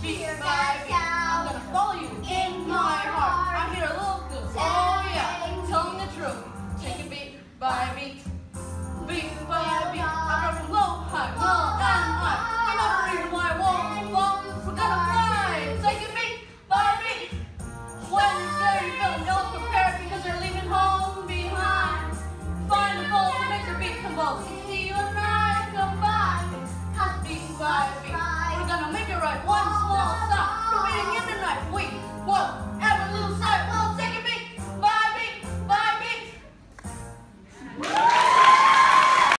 beat by beat. I'm gonna follow you in my heart. I hear a little good. Oh yeah, telling the truth. Take it beat by beat, beat by beat. I go from low, high, low, and high. Another reason why I won't fall. We're gonna fly. Take it beat by beat. When you're feeling ill prepared because you're leaving home behind. Find a pulse that makes your beat convulse.